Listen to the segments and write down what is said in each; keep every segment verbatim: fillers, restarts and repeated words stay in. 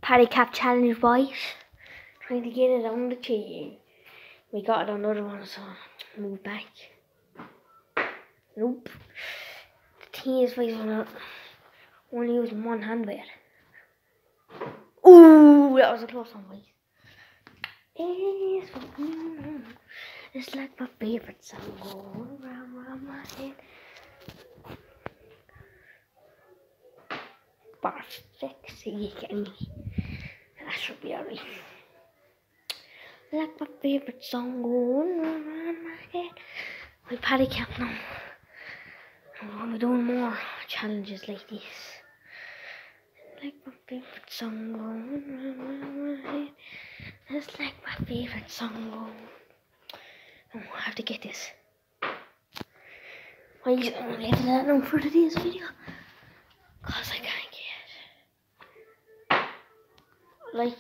Paddy cap challenge, boys. Trying to get it on the chain. We got it on another one, so move back. Nope. The thing is, boys, I'm only using one hand with it. Ooh, that was a close one, boys. It's, mm, it's like my favorite song going round, round my head. Perfect. See, you get me. That should be alright. Like my favorite song going round, round my head. My paddy cap now. I'm gonna be doing more challenges like this. Like my favorite song going round, round my head. It's like my favorite song going. Oh, I have to get this. I'm gonna leave that now for today's video. Cause I can't get it. Like,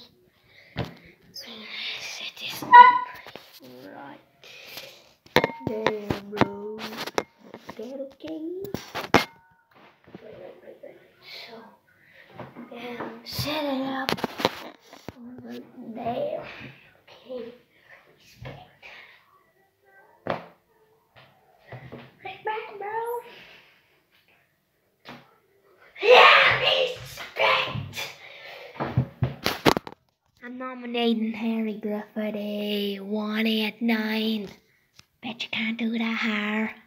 set this up. Right. There, bro. Is that okay? Right, right, right, right. So, and set it up. Right there. Okay. Right back, bro. Yeah, respect. I'm nominating Harry Grufferty one eight nine. Bet you can't do that, Har.